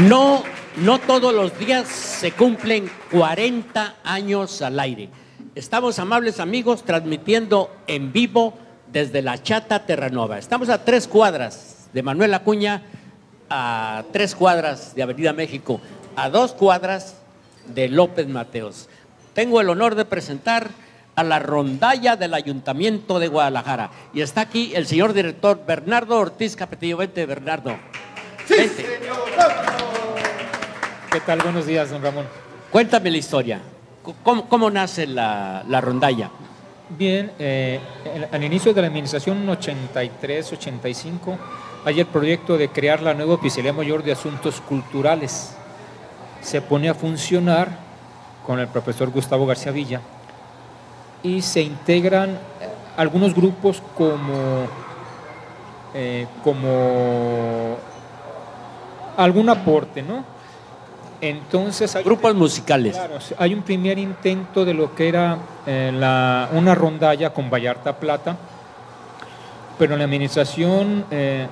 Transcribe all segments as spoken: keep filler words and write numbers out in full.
No, no todos los días se cumplen cuarenta años al aire. Estamos, amables amigos, transmitiendo en vivo desde La Chata, Terranova. Estamos a tres cuadras de Manuel Acuña, a tres cuadras de Avenida México, a dos cuadras de López Mateos. Tengo el honor de presentar a la rondalla del Ayuntamiento de Guadalajara. Y está aquí el señor director Bernardo Ortiz Capetillo. Vente, Bernardo. Sí, Vente. señor. ¿Qué tal? Buenos días, don Ramón. Cuéntame la historia. ¿Cómo, cómo nace la, la rondalla? Bien, eh, al inicio de la administración ochenta y tres ochenta y cinco hay el proyecto de crear la nueva Oficialía Mayor de Asuntos Culturales. Se pone a funcionar con el profesor Gustavo García Villa y se integran algunos grupos como, eh, como algún aporte, ¿no? Entonces hay Grupos musicales. Claro, hay un primer intento de lo que era eh, la, una rondalla con Vallarta Plata, pero en la administración eh,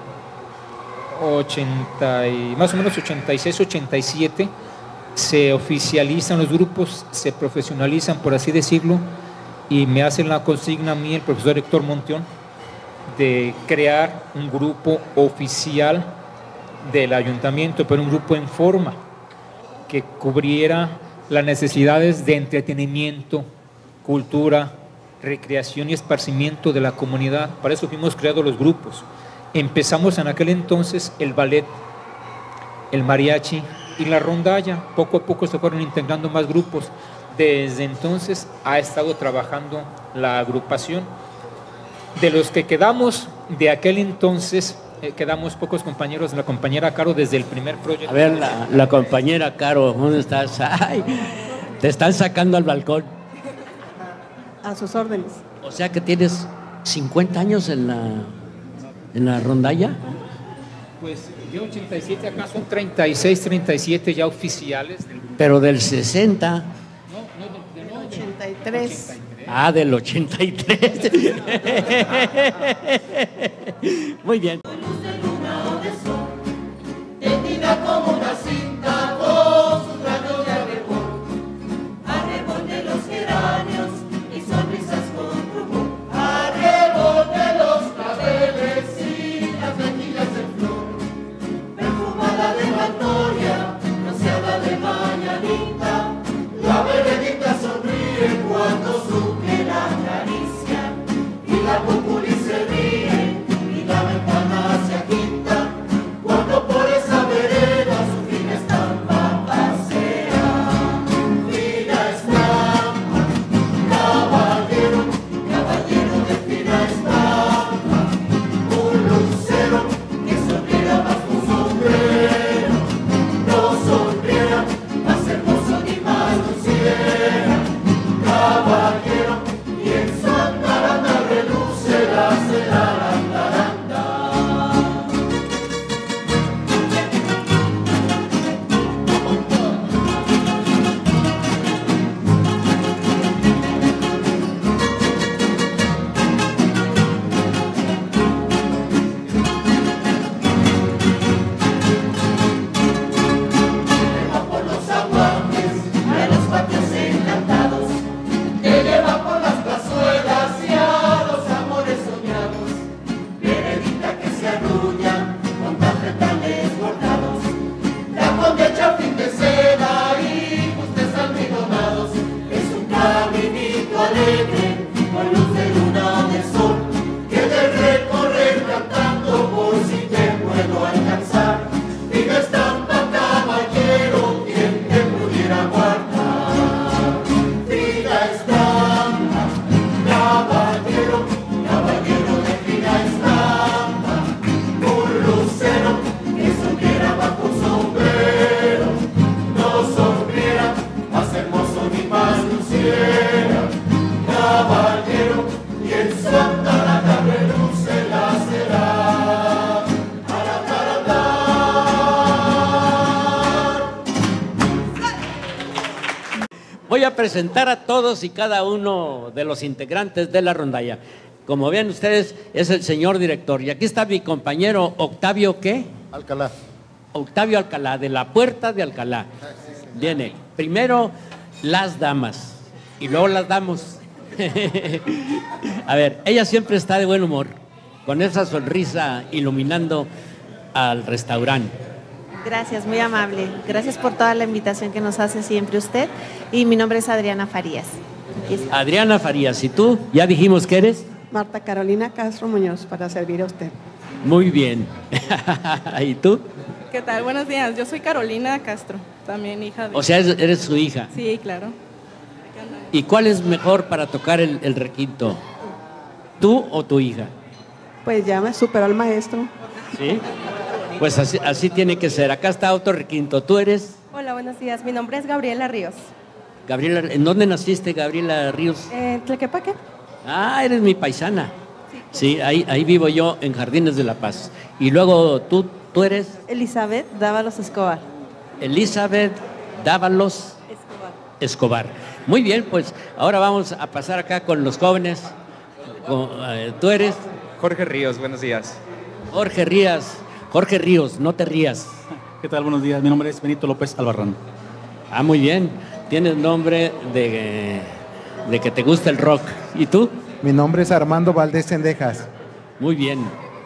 ochenta y, más o menos ochenta y seis ochenta y siete se oficializan los grupos, se profesionalizan, por así decirlo, y me hacen la consigna a mí el profesor Héctor Montión de crear un grupo oficial del ayuntamiento, pero un grupo en forma que cubriera las necesidades de entretenimiento, cultura, recreación y esparcimiento de la comunidad. Para eso fuimos creados los grupos. Empezamos en aquel entonces el ballet, el mariachi y la rondalla. Poco a poco se fueron integrando más grupos. Desde entonces ha estado trabajando la agrupación. De los que quedamos de aquel entonces, eh, quedamos pocos compañeros. La compañera Caro desde el primer proyecto. A ver, la, la compañera Caro, ¿dónde estás? Ay, te están sacando al balcón. A sus órdenes. O sea que tienes cincuenta años en la, en la rondalla. Pues yo ochenta y siete, acá son treinta y seis, treinta y siete ya oficiales del grupo. Pero del sesenta. No, no, de, de, no, ochenta y tres. Ah, del ochenta y tres. Muy bien. Tendida como una cinta con sus rayos de arrebol, arrebol de los geranios y sonrisas con rumor, arrebol de los claveles y las mejillas en flor, perfumada de magnolia, rociada de mañanita, la veredita sonríe cuando supe la caricia y la populi se ríe y la ventana se agita cuando por esa vereda su fina estampa pasea. Fina estampa, caballero, caballero de fina estampa, un lucero que sonriera bajo un sombrero, no sonriera más hermoso ni más luciera. Caballero, y en su andaranda reluce la celaranda. Lleva por los aguantes a los patios encantados, te lleva por las plazuelas y a los amores soñados. Veredita que se arrulla con tafetales bordados, la condecha fin de seda y justes almidonados. Es un caminito alegre con luz de luna de sol, que de recorrer cantando por si te puedo alcanzar. Diga estampa, caballero, quien te pudiera guardar. Fina estampa, caballero, caballero de fina estampa, un lucero que sonriera bajo un sombrero, no sonriera más hermoso ni más luciera. Caballero, y en su andaranda reluce la cera. Voy a presentar a todos y cada uno de los integrantes de la rondalla. Como ven ustedes, es el señor director. Y aquí está mi compañero Octavio, ¿qué? Alcalá. Octavio Alcalá, de la Puerta de Alcalá. Viene primero las damas y luego las damos. A ver, ella siempre está de buen humor, con esa sonrisa iluminando al restaurante. Gracias, muy amable. Gracias por toda la invitación que nos hace siempre usted. Y mi nombre es Adriana Farías. Adriana Farías, ¿y tú? ¿Ya dijimos que eres? Marta Carolina Castro Muñoz, para servir a usted. Muy bien. ¿Y tú? ¿Qué tal? Buenos días. Yo soy Carolina Castro, también hija de... O sea, eres su hija. Sí, claro. ¿Y cuál es mejor para tocar el, el requinto? ¿Tú o tu hija? Pues ya me superó el maestro. ¿Sí? Pues así, así tiene que ser. Acá está otro requinto. ¿Tú eres? Hola, buenos días. Mi nombre es Gabriela Ríos. Gabriela, ¿en dónde naciste, Gabriela Ríos? ¿En Tlaquepaque? Ah, eres mi paisana. Sí, ahí, ahí vivo yo, en Jardines de la Paz. Y luego, ¿tú, tú eres? Elizabeth Dávalos Escobar. Elizabeth Dávalos Escobar. Escobar. Muy bien, pues ahora vamos a pasar acá con los jóvenes. Con, eh, ¿Tú eres? Jorge Ríos, buenos días. Jorge Ríos. Jorge Ríos, no te rías. ¿Qué tal? Buenos días. Mi nombre es Benito López Albarrán. Ah, muy bien. Tienes nombre de, de que te gusta el rock. ¿Y tú? Mi nombre es Armando Valdés Cendejas. Muy bien.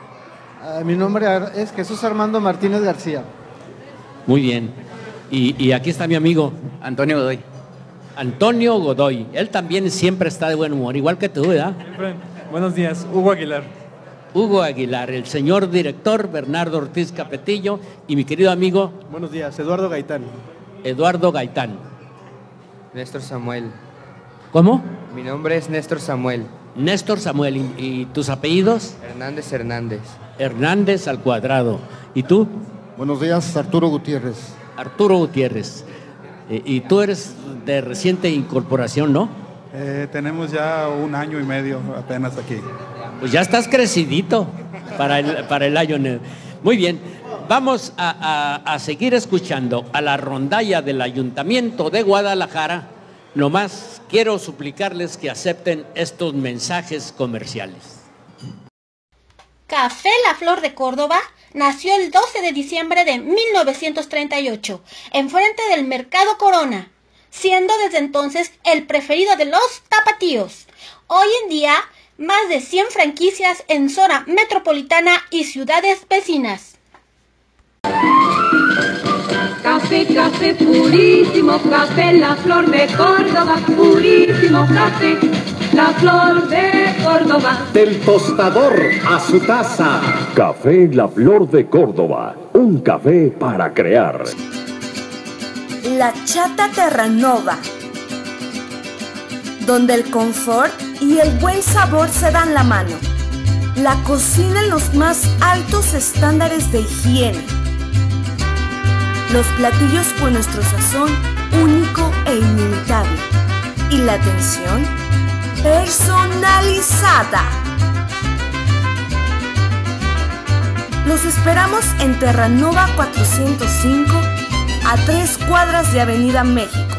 Uh, mi nombre es Jesús Armando Martínez García. Muy bien. Y, y aquí está mi amigo. Antonio Godoy. Antonio Godoy. Él también siempre está de buen humor, igual que tú, ¿verdad? Buenos días. Hugo Aguilar. Hugo Aguilar, el señor director Bernardo Ortiz Capetillo y mi querido amigo. Buenos días, Eduardo Gaitán. Eduardo Gaitán. Néstor Samuel. ¿Cómo? Mi nombre es Néstor Samuel. Néstor Samuel. ¿Y, y tus apellidos? Hernández Hernández. Hernández al cuadrado. ¿Y tú? Buenos días, Arturo Gutiérrez. Arturo Gutiérrez. Eh, y tú eres de reciente incorporación, ¿no? Eh, tenemos ya un año y medio apenas aquí. Pues ya estás crecidito para el, para el año. Muy bien, vamos a, a, a seguir escuchando a la rondalla del Ayuntamiento de Guadalajara. Nomás quiero suplicarles que acepten estos mensajes comerciales. Café La Flor de Córdoba nació el doce de diciembre de mil novecientos treinta y ocho, enfrente del Mercado Corona, siendo desde entonces el preferido de los tapatíos. Hoy en día, más de cien franquicias en zona metropolitana y ciudades vecinas. Café, café purísimo, café La Flor de Córdoba, purísimo café, La Flor de Córdoba. Del tostador a su taza. Café La Flor de Córdoba, un café para crear. La Chata Terranova, donde el confort y el buen sabor se dan la mano. La cocina en los más altos estándares de higiene. Los platillos con nuestro sazón único e inimitable. Y la atención personalizada. Los esperamos en Terranova cuatrocientos cinco, a tres cuadras de Avenida México.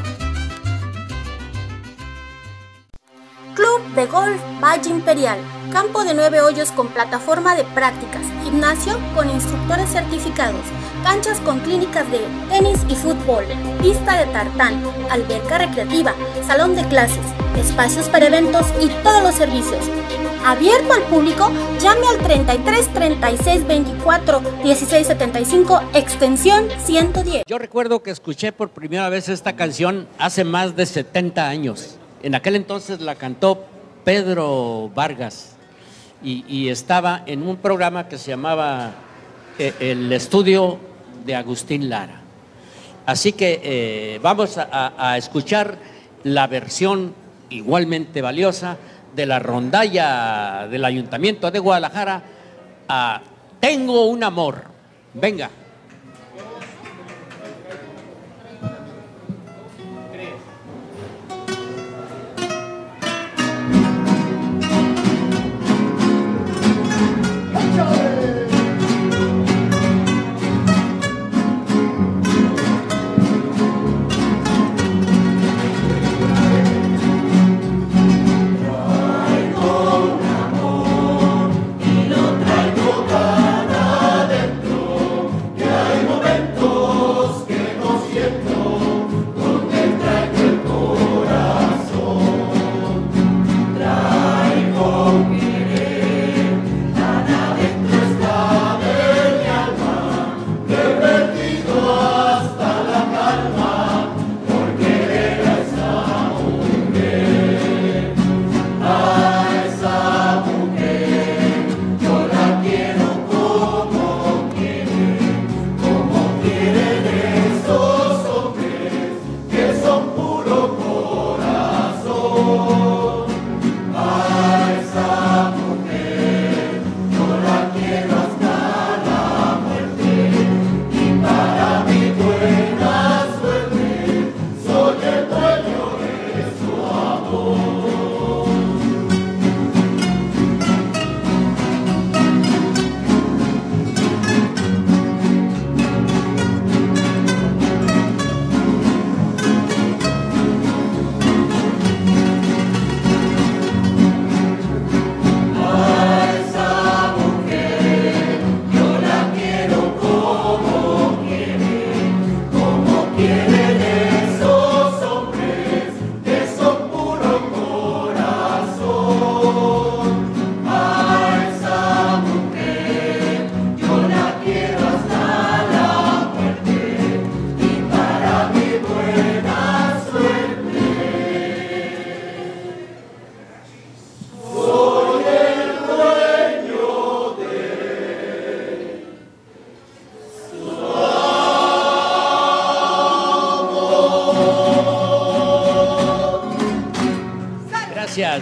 Club de Golf Valle Imperial, campo de nueve hoyos con plataforma de prácticas, gimnasio con instructores certificados, canchas con clínicas de tenis y fútbol, pista de tartán, alberca recreativa, salón de clases, espacios para eventos y todos los servicios. Abierto al público, llame al treinta y tres, treinta y seis, veinticuatro, dieciséis, setenta y cinco, extensión ciento diez. Yo recuerdo que escuché por primera vez esta canción hace más de setenta años. En aquel entonces la cantó Pedro Vargas y, y estaba en un programa que se llamaba eh, El Estudio de Agustín Lara. Así que eh, vamos a, a escuchar la versión igualmente valiosa de la rondalla del Ayuntamiento de Guadalajara a Tengo un amor. Venga. Y lo traigo tan adentro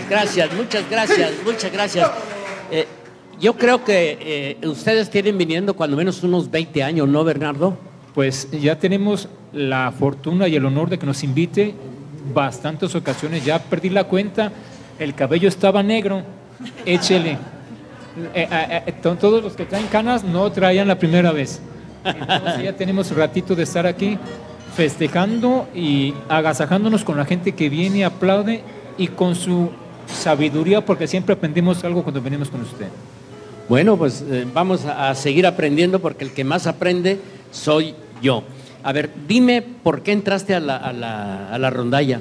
gracias, muchas gracias, muchas gracias. Eh, yo creo que eh, ustedes tienen viniendo cuando menos unos veinte años, ¿no, Bernardo? Pues ya tenemos la fortuna y el honor de que nos invite bastantes ocasiones. Ya perdí la cuenta, el cabello estaba negro, échele. Eh, eh, eh, todos los que traen canas no traían la primera vez. Entonces ya tenemos ratito de estar aquí festejando y agasajándonos con la gente que viene, aplaude y con su sabiduría, porque siempre aprendemos algo cuando venimos con usted. Bueno, pues eh, vamos a, a seguir aprendiendo, porque el que más aprende soy yo. A ver, dime por qué entraste a la, a la, a la rondalla.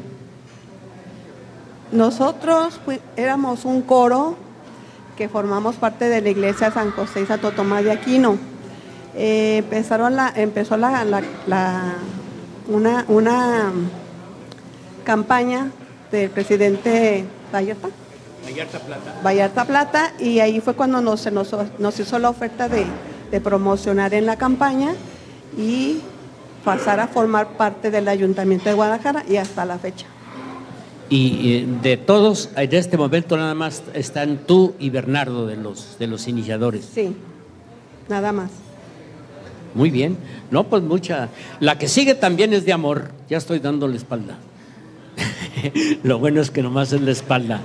Nosotros fui- éramos un coro que formamos parte de la iglesia San José y Santo Tomás de Aquino. Eh, empezaron la, empezó la, la- la- una, una campaña del presidente Vallarta, Vallarta Plata. Vallarta Plata, y ahí fue cuando nos, se nos, nos hizo la oferta de, de promocionar en la campaña y pasar a formar parte del Ayuntamiento de Guadalajara, y hasta la fecha. Y eh, de todos, en este momento nada más están tú y Bernardo de los, de los iniciadores. Sí, nada más. Muy bien. No, pues mucha. La que sigue también es de amor. Ya estoy dando la espalda. Lo bueno es que nomás es la espalda.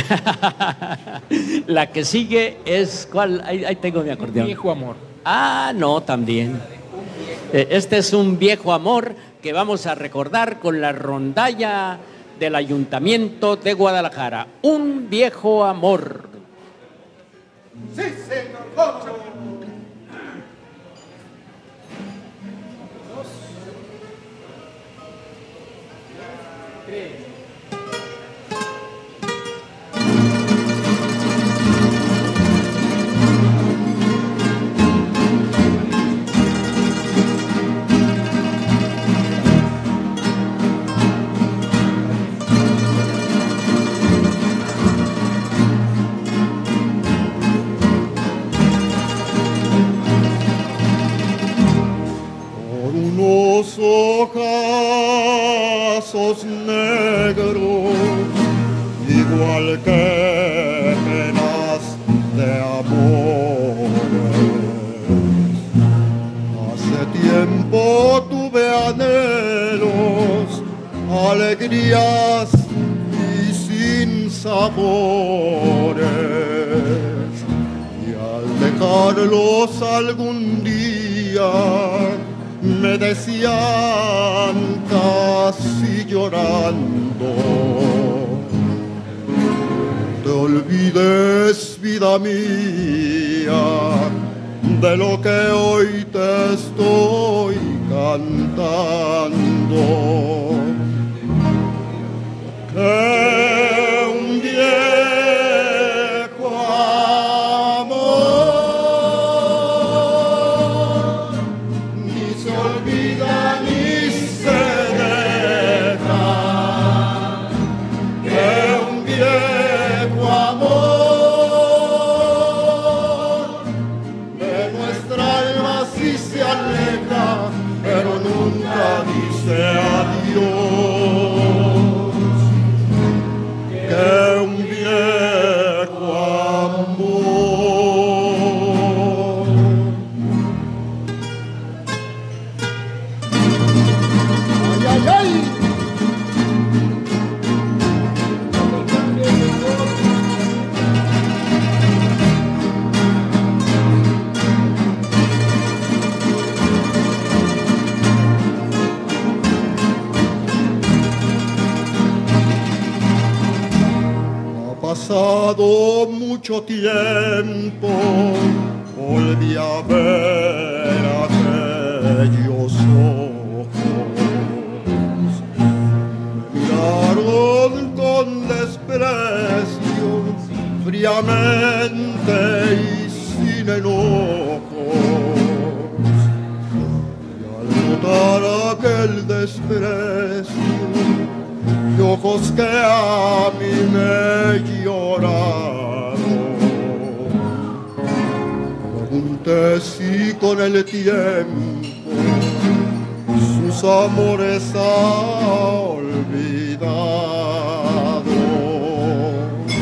La que sigue es, ¿cuál? Ahí, ahí tengo mi acordeón. Viejo amor. Ah, no, también. Eh, Este es un viejo amor que vamos a recordar con la rondalla del Ayuntamiento de Guadalajara. Un viejo amor. Sí, señor, vamos a ver. Por unos ojazos negros, igual que penas de amores. Hace tiempo tuve anhelos, alegrías y sin sabores, y al dejarlos algún día me decían casi llorando: te olvides, vida mía, de lo que hoy te estoy cantando. Que un viejo amor ni se olvida ni se deja, que un viejo amor de nuestra alma sí se aleja, pero nunca dice adiós. Que un viejo amor. Ay, ay, ay. Ha pasado mucho tiempo, volví a ver aquellos ojos. Me miraron con desprecio, fríamente y sin enojos. Y al notar aquel desprecio, y ojos que a mí me lloraron, pregunté si con el tiempo sus amores ha olvidado.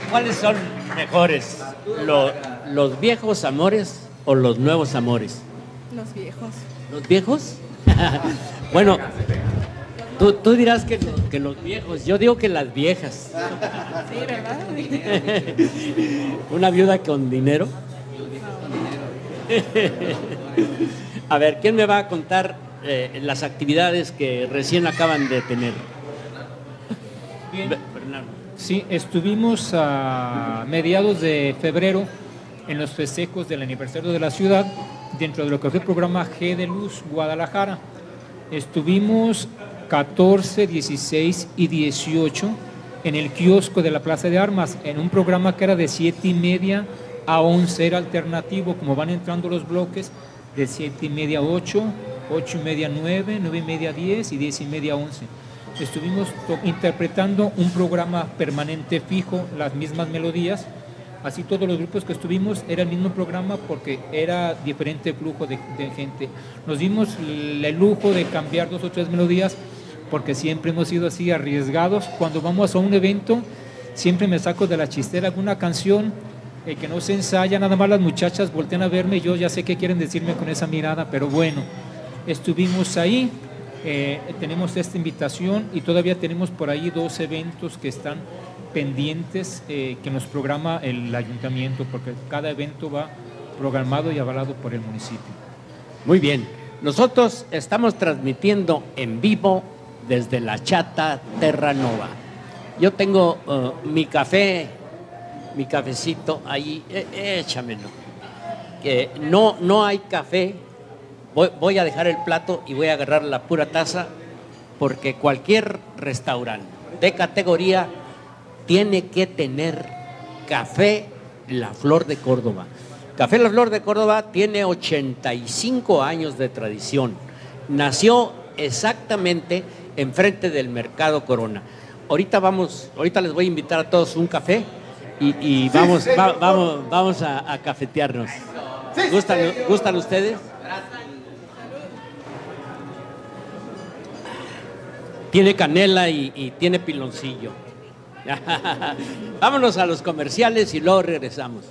¿Cuáles son mejores? ¿Lo- ¿Los viejos amores o los nuevos amores? Los viejos. ¿Los viejos? Bueno, tú, tú dirás que, que los viejos, yo digo que las viejas. Sí, ¿verdad? Una viuda con dinero. A ver, ¿quién me va a contar eh, las actividades que recién acaban de tener? Bien. Sí, estuvimos a mediados de febrero en los festejos del aniversario de la ciudad, dentro de lo que fue el programa G de Luz Guadalajara. Estuvimos catorce, dieciséis y dieciocho en el kiosco de la Plaza de Armas, en un programa que era de siete y media a once, era alternativo, como van entrando los bloques, de siete y media a ocho, ocho y media a nueve, nueve y media a diez y diez y media a once. Estuvimos interpretando un programa permanente fijo, las mismas melodías, así todos los grupos que estuvimos era el mismo programa porque era diferente flujo de, de gente. Nos dimos el lujo de cambiar dos o tres melodías porque siempre hemos sido así arriesgados. Cuando vamos a un evento siempre me saco de la chistera alguna canción eh, que no se ensaya, nada más las muchachas voltean a verme y yo ya sé qué quieren decirme con esa mirada, pero bueno, estuvimos ahí. Eh, tenemos esta invitación y todavía tenemos por ahí dos eventos que están pendientes eh, que nos programa el ayuntamiento, porque cada evento va programado y avalado por el municipio. Muy bien, nosotros estamos transmitiendo en vivo desde la Chata Terranova. Yo tengo uh, mi café, mi cafecito ahí, eh, échamelo. Que no, no hay café. Voy, voy a dejar el plato y voy a agarrar la pura taza porque cualquier restaurante de categoría tiene que tener Café La Flor de Córdoba. Café La Flor de Córdoba tiene ochenta y cinco años de tradición. Nació exactamente enfrente del Mercado Corona. Ahorita vamos, ahorita les voy a invitar a todos un café y, y vamos, va, vamos, vamos a, a cafetearnos. ¿Gustan, ¿Gustan ustedes? Tiene canela y, y tiene piloncillo. Vámonos a los comerciales y luego regresamos.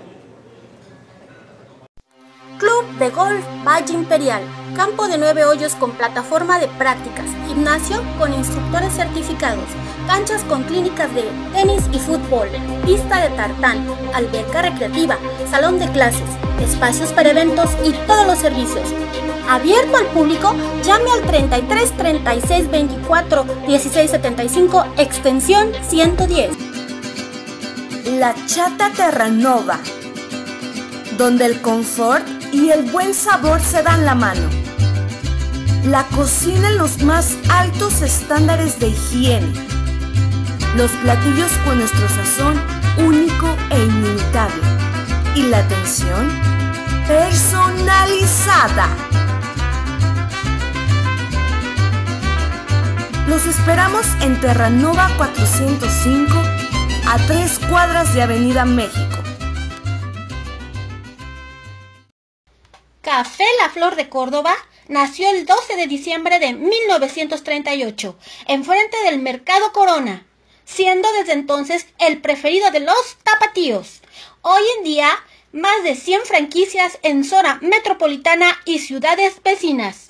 Club de Golf Valle Imperial, campo de nueve hoyos con plataforma de prácticas, gimnasio con instructores certificados, canchas con clínicas de tenis y fútbol, pista de tartán, alberca recreativa, salón de clases, espacios para eventos y todos los servicios. Abierto al público, llame al treinta y tres, treinta y seis, veinticuatro, dieciséis, setenta y cinco, extensión ciento diez. La Chata Terranova, donde el confort y el buen sabor se dan la mano. La cocina en los más altos estándares de higiene. Los platillos con nuestro sazón único e inimitable. Y la atención personalizada. Los esperamos en Terranova cuatrocientos cinco, a tres cuadras de Avenida México. Café La Flor de Córdoba nació el doce de diciembre de mil novecientos treinta y ocho, enfrente del Mercado Corona, siendo desde entonces el preferido de los tapatíos. Hoy en día, más de cien franquicias en zona metropolitana y ciudades vecinas.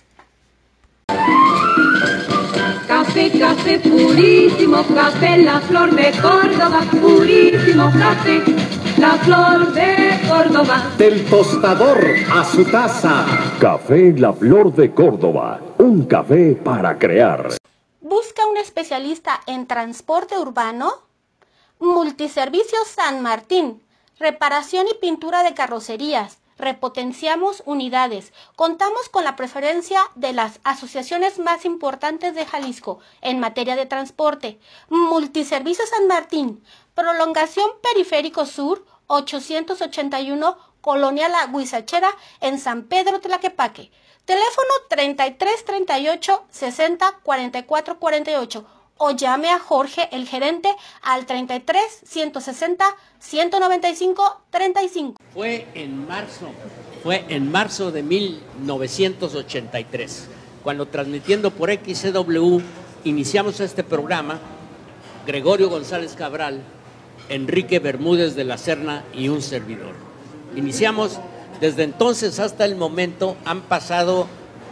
Café, café purísimo, café La Flor de Córdoba, purísimo café, La Flor de Córdoba. Del tostador a su taza. Café La Flor de Córdoba, un café para crear. ¿Busca un especialista en transporte urbano? Multiservicios San Martín, reparación y pintura de carrocerías. Repotenciamos unidades. Contamos con la preferencia de las asociaciones más importantes de Jalisco en materia de transporte. Multiservicios San Martín, prolongación Periférico Sur, ochocientos ochenta y uno, Colonia La Huizachera, en San Pedro Tlaquepaque. Teléfono treinta y tres, treinta y ocho, sesenta, cuarenta y cuatro, cuarenta y ocho. O llame a Jorge, el gerente, al treinta y tres, ciento sesenta, ciento noventa y cinco, treinta y cinco. Fue en marzo, fue en marzo de mil novecientos ochenta y tres, cuando transmitiendo por X C W iniciamos este programa. Gregorio González Cabral Enrique Bermúdez de la Serna y un servidor. Iniciamos, desde entonces hasta el momento han pasado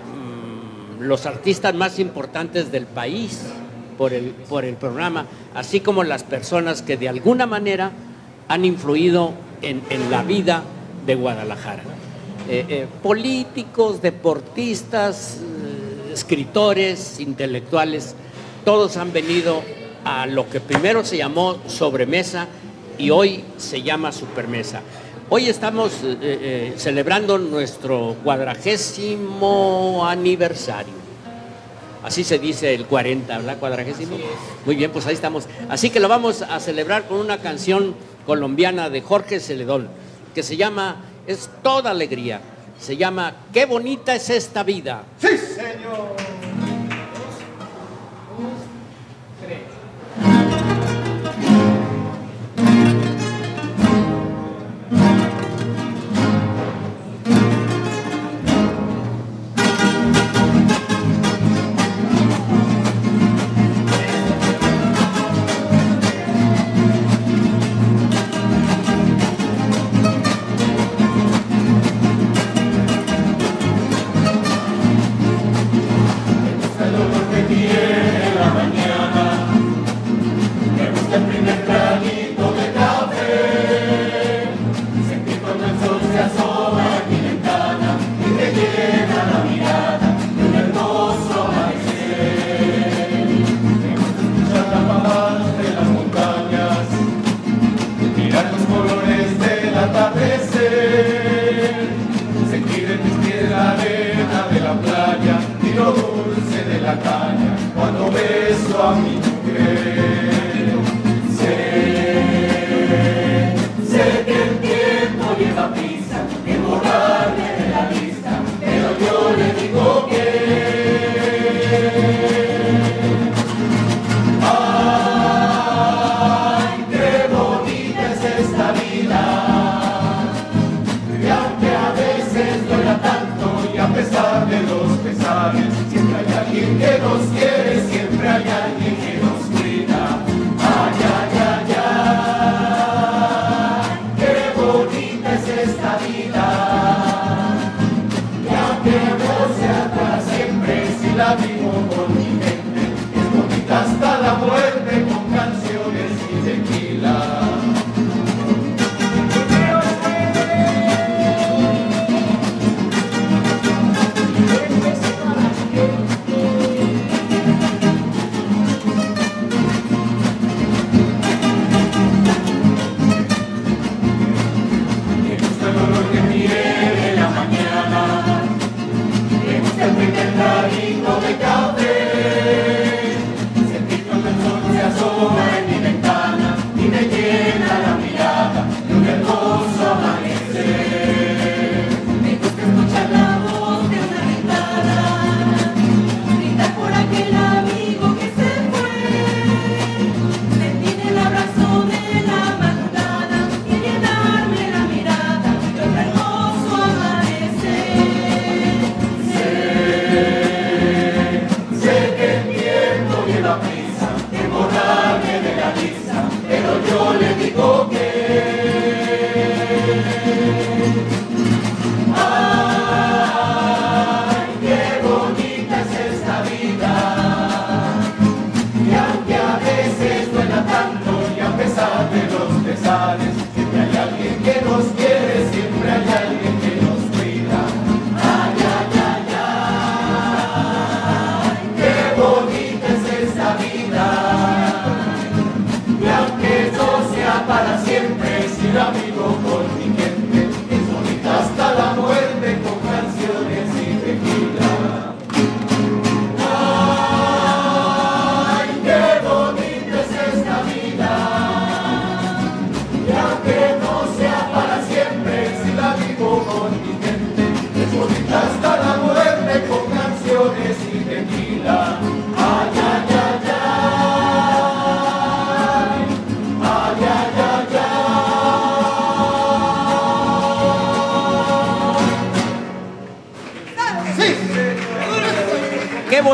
mmm, los artistas más importantes del país por el, por el programa, así como las personas que de alguna manera han influido en, en la vida de Guadalajara. Eh, eh, políticos, deportistas, eh, escritores, intelectuales, todos han venido a lo que primero se llamó sobremesa y hoy se llama supermesa. Hoy estamos eh, eh, celebrando nuestro cuadragésimo aniversario. Así se dice el cuarenta, ¿verdad? Cuadragésimo. Muy bien, pues ahí estamos. Así que lo vamos a celebrar con una canción colombiana de Jorge Celedón, que se llama, es toda alegría, se llama Qué bonita es esta vida. ¡Sí, señor! Siempre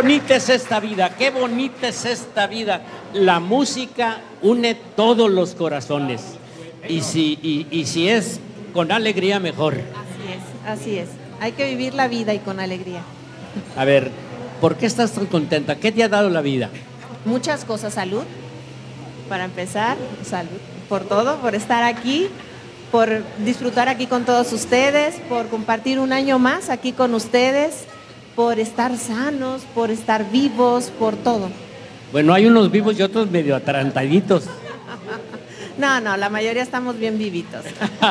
bonita es esta vida, qué bonita es esta vida. La música une todos los corazones. Y si, y, y si es con alegría, mejor. Así es, así es. Hay que vivir la vida y con alegría. A ver, ¿por qué estás tan contenta? ¿Qué te ha dado la vida? Muchas cosas, salud. Para empezar, salud. Por todo, por estar aquí, por disfrutar aquí con todos ustedes, por compartir un año más aquí con ustedes, por estar sanos, por estar vivos, por todo. Bueno, hay unos vivos y otros medio atarantaditos. No, no, la mayoría estamos bien vivitos.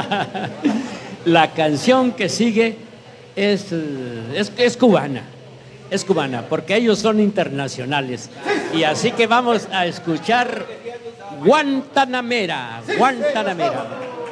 La canción que sigue es, es, es cubana, es cubana, porque ellos son internacionales. Y así que vamos a escuchar Guantanamera, Guantanamera.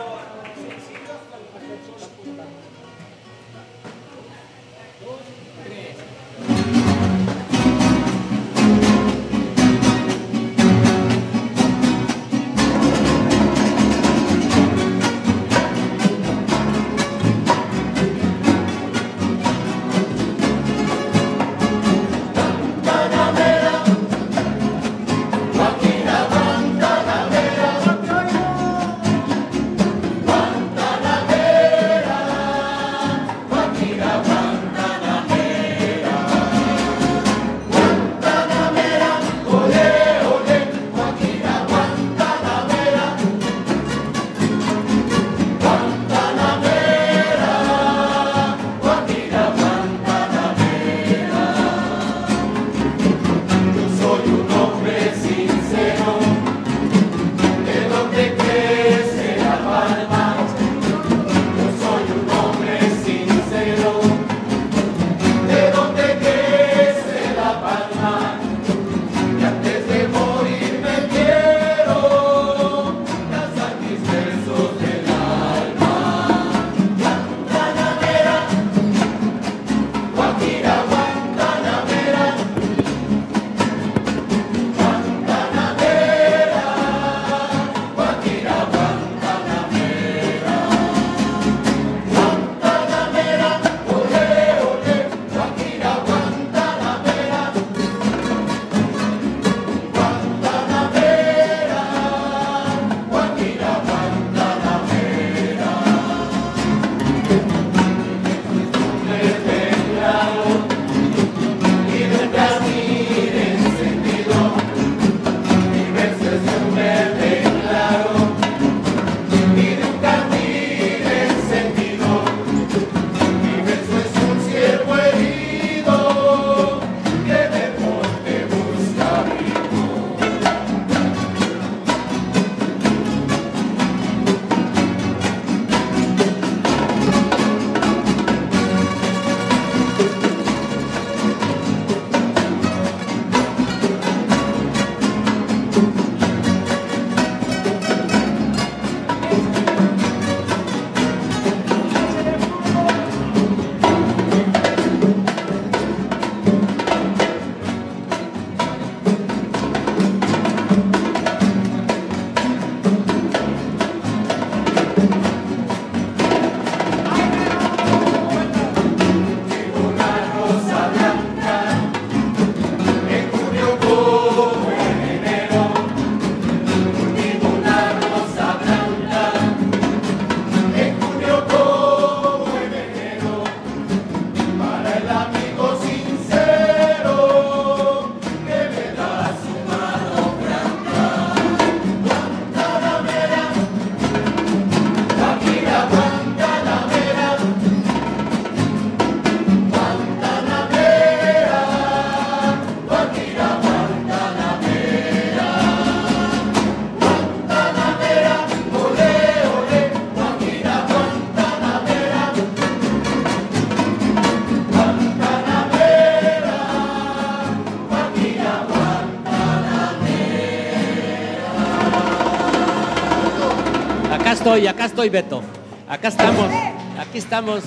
estoy, acá estoy, Beto. Acá estamos, aquí estamos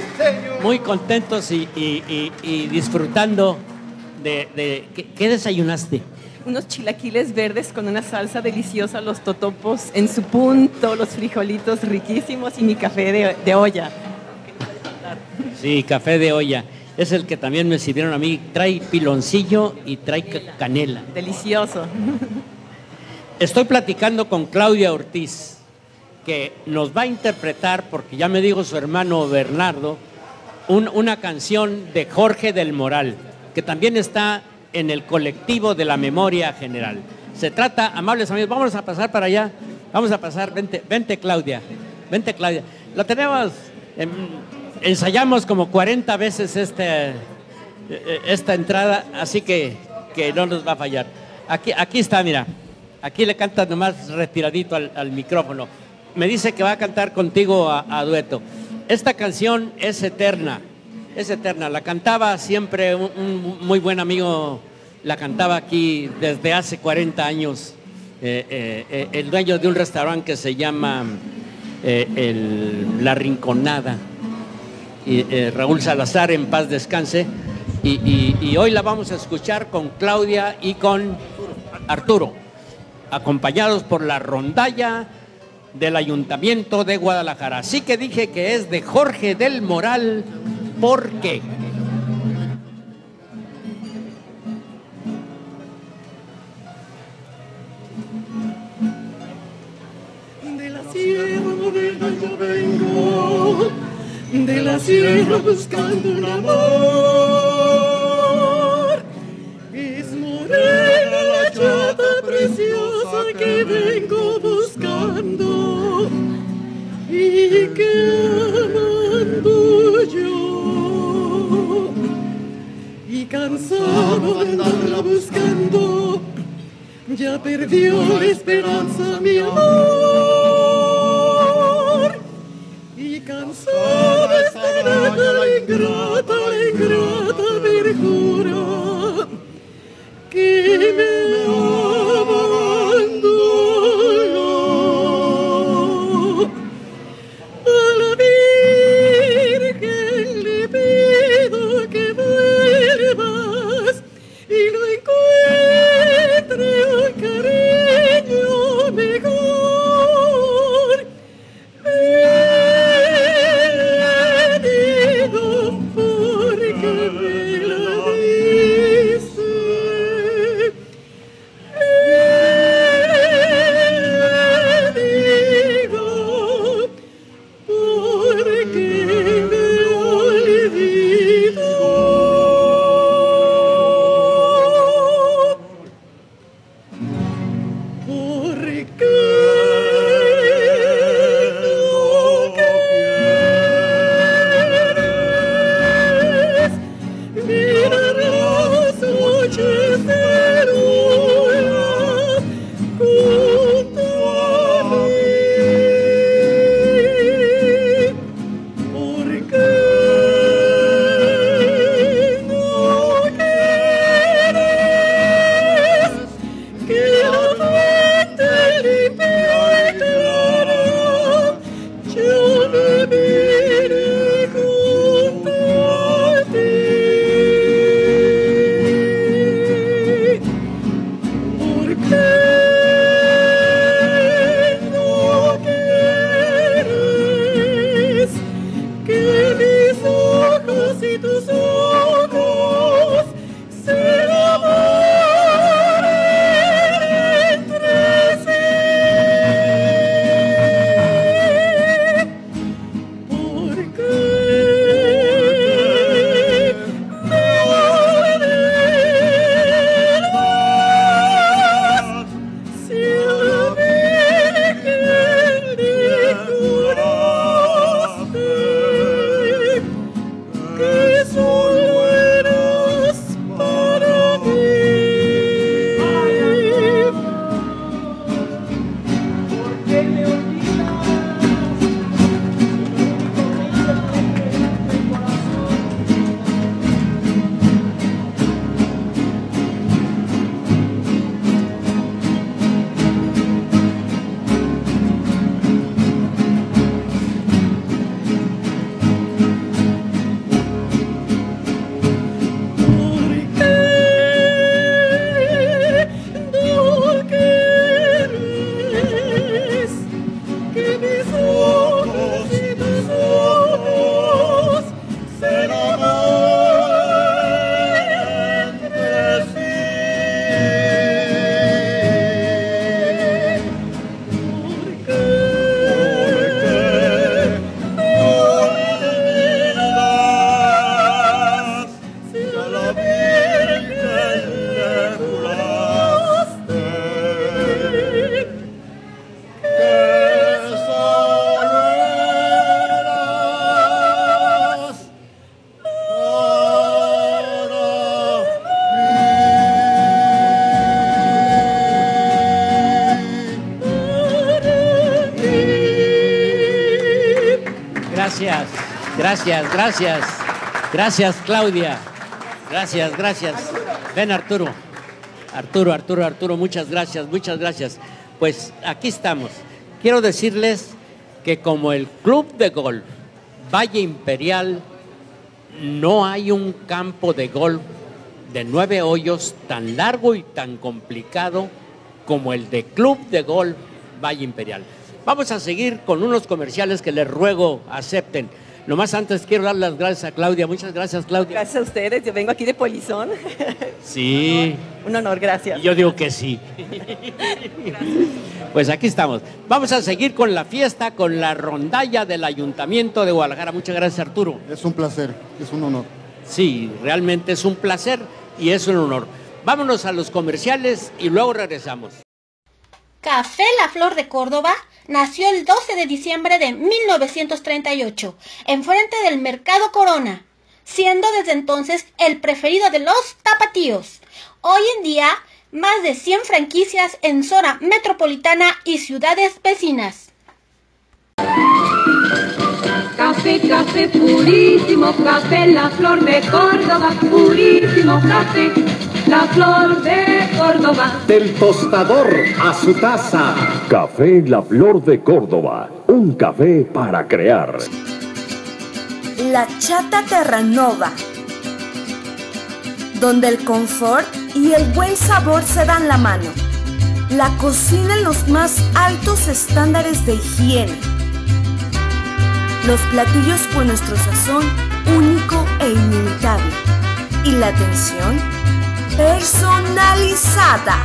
muy contentos y, y, y, y disfrutando de... de ¿qué, ¿Qué desayunaste? Unos chilaquiles verdes con una salsa deliciosa, los totopos en su punto, los frijolitos riquísimos y mi café de, de olla. Sí, café de olla. es el que también me sirvieron a mí. Trae piloncillo y trae canela. Delicioso. Estoy platicando con Claudia Ortiz, que nos va a interpretar, porque ya me dijo su hermano Bernardo, un, una canción de Jorge del Moral, que también está en el colectivo de la memoria general. Se trata, amables amigos, vamos a pasar para allá, vamos a pasar, vente, vente Claudia, vente Claudia. La tenemos, eh, ensayamos como cuarenta veces este, eh, esta entrada, así que, que no nos va a fallar. Aquí, aquí está, mira, aquí le canta nomás retiradito al, al micrófono. Me dice que va a cantar contigo a, a dueto. Esta canción es eterna, es eterna. La cantaba siempre un, un muy buen amigo, la cantaba aquí desde hace cuarenta años, eh, eh, el dueño de un restaurante que se llama eh, el, La Rinconada, y, eh, Raúl Salazar, en paz descanse, y, y, y hoy la vamos a escuchar con Claudia y con Arturo, acompañados por la rondalla del Ayuntamiento de Guadalajara. Así que dije que es de Jorge del Moral, ¿por qué? De la sierra moderna yo vengo, de la sierra buscando un amor. Es morena la chata preciosa que vengo buscando y que amando yo. Y cansado de andarla buscando, ya perdió la esperanza mi amor. Y cansado de esperar la ingrata, la ingrata me jura que me abandonó. A la Virgen le pido que vuelvas y lo encuentre un cariño mejor. Le digo porque me lo dice. Le digo porque me olvido. Porque no quieres mirar las noches de luna junto a mí. Porque no quieres que la fuente limpia Gracias, gracias, gracias. Gracias, Claudia. Gracias, gracias. Ven, Arturo. Arturo, Arturo, Arturo, muchas gracias, muchas gracias. Pues aquí estamos. Quiero decirles que como el Club de Golf Valle Imperial, no hay un campo de golf de nueve hoyos tan largo y tan complicado como el de Club de Golf Valle Imperial. Vamos a seguir con unos comerciales que les ruego acepten. Nomás antes quiero dar las gracias a Claudia. Muchas gracias, Claudia. Gracias a ustedes. Yo vengo aquí de Polizón. Sí. Un honor, gracias. Yo digo que sí. Pues aquí estamos. Vamos a seguir con la fiesta, con la rondalla del Ayuntamiento de Guadalajara. Muchas gracias, Arturo. Es un placer, es un honor. Sí, realmente es un placer y es un honor. Vámonos a los comerciales y luego regresamos. Café La Flor de Córdoba nació el doce de diciembre de mil novecientos treinta y ocho, enfrente del Mercado Corona, siendo desde entonces el preferido de los tapatíos. Hoy en día, más de cien franquicias en zona metropolitana y ciudades vecinas. Café, café purísimo, café La Flor de Córdoba, purísimo café, La Flor de Córdoba. Del tostador a su taza. Café La Flor de Córdoba. Un café para crear. La Chata Terranova, donde el confort y el buen sabor se dan la mano. La cocina en los más altos estándares de higiene. Los platillos con nuestro sazón único e inimitable. Y la atención personalizada.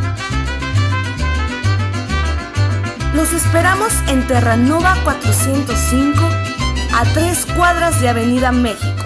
Los esperamos en Terranova cuatrocientos cinco, a tres cuadras de Avenida México.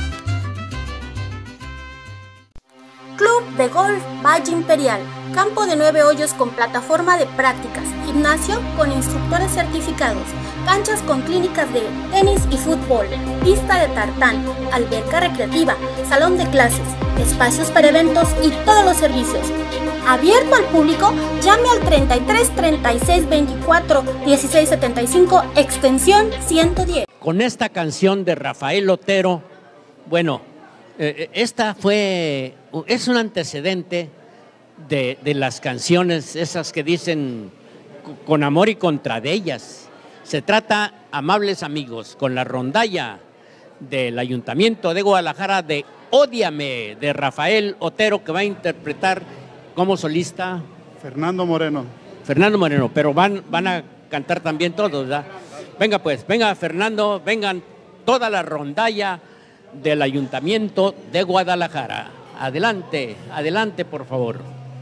Club de Golf Valle Imperial, campo de nueve hoyos con plataforma de prácticas, gimnasio con instructores certificados, canchas con clínicas de tenis y fútbol, pista de tartán, alberca recreativa, salón de clases, espacios para eventos y todos los servicios. Abierto al público, llame al treinta y tres, treinta y seis, veinticuatro, dieciséis, setenta y cinco, extensión ciento diez. Con esta canción de Rafael Otero, bueno, eh, esta fue, es un antecedente de, de las canciones esas que dicen con amor y contra de ellas. Se trata, amables amigos, con la rondalla del Ayuntamiento de Guadalajara de Ódiame, de Rafael Otero, que va a interpretar como solista Fernando Moreno. Fernando Moreno, pero van, van a cantar también todos, ¿verdad? Venga pues, venga Fernando, vengan toda la rondalla del Ayuntamiento de Guadalajara. Adelante, adelante por favor.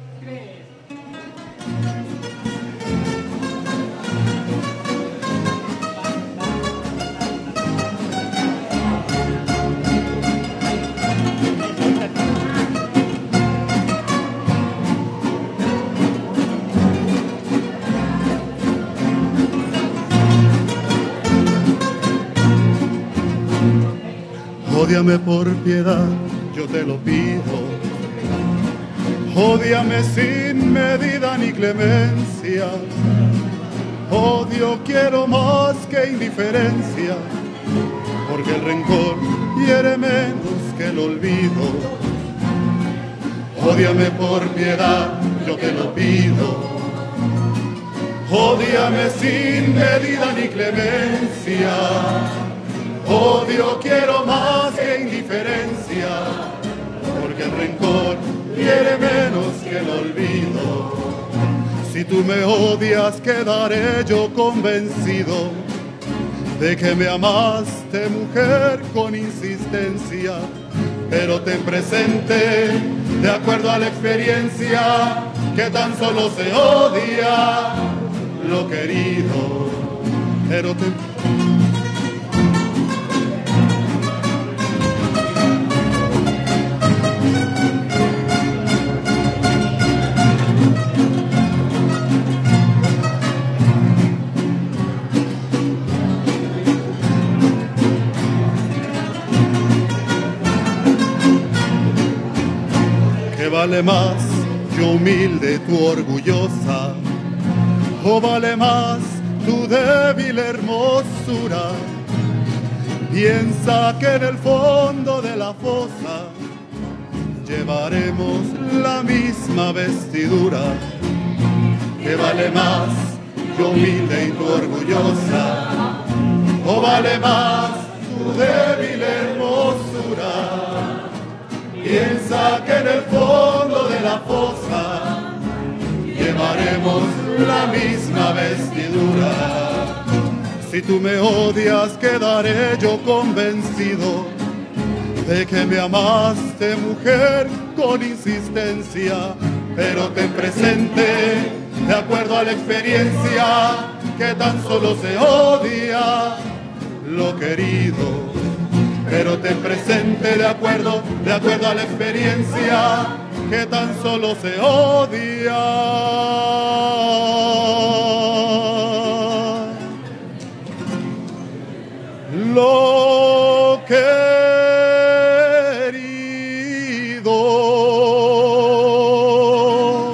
Ódiame por piedad, yo te lo pido. Ódiame sin medida ni clemencia. Odio quiero más que indiferencia, porque el rencor hiere menos que el olvido. Ódiame por piedad, yo te lo pido. Ódiame sin medida ni clemencia. Odio quiero más que indiferencia, porque el rencor hiere menos que el olvido. Si tú me odias, quedaré yo convencido de que me amaste, mujer, con insistencia. Pero ten presente, de acuerdo a la experiencia, que tan solo se odia lo querido. Pero ten vale más, yo humilde, tú orgullosa, o vale más tu débil hermosura, Piensa que en el fondo de la fosa llevaremos la misma vestidura. ¿Qué vale más, yo humilde y tú orgullosa? ¿O vale más tu débil hermosura? Piensa que en el fondo de la fosa llevaremos la misma vestidura. Si tú me odias, quedaré yo convencido de que me amaste, mujer, con insistencia, pero ten presente, de acuerdo a la experiencia, que tan solo se odia lo querido. Pero ten presente, de acuerdo, de acuerdo a la experiencia, que tan solo se odia lo querido.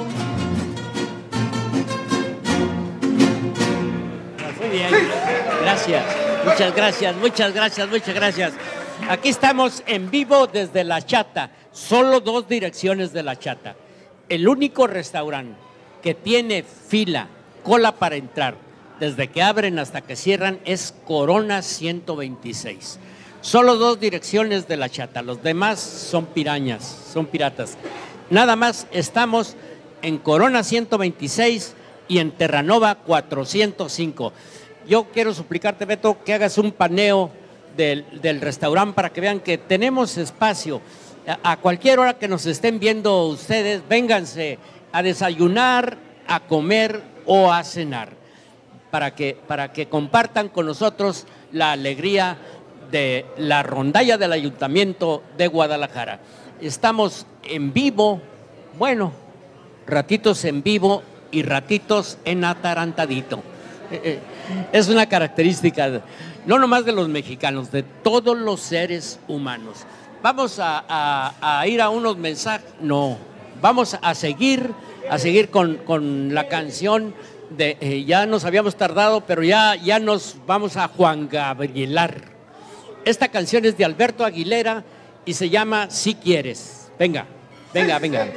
Muy bien, gracias, muchas gracias, muchas gracias, muchas gracias. Aquí estamos en vivo desde La Chata, solo dos direcciones de La Chata. El único restaurante que tiene fila, cola para entrar, desde que abren hasta que cierran, es Corona ciento veintiséis. Solo dos direcciones de La Chata, los demás son pirañas, son piratas. Nada más estamos en Corona ciento veintiséis y en Terranova cuatrocientos cinco. Yo quiero suplicarte, Beto, que hagas un paneo del, del restaurante para que vean que tenemos espacio. A, a cualquier hora que nos estén viendo ustedes, vénganse a desayunar, a comer o a cenar. Para que, para que compartan con nosotros la alegría de la rondalla del Ayuntamiento de Guadalajara. Estamos en vivo, bueno, ratitos en vivo y ratitos en atarantadito. Es una característica, no nomás de los mexicanos, de todos los seres humanos. Vamos a, a, a ir a unos mensajes, no, vamos a seguir, a seguir con, con la canción. De, eh, ya nos habíamos tardado, pero ya, ya nos vamos a Juan Gabrielar. Esta canción es de Alberto Aguilera y se llama Si Quieres. Venga, venga, venga.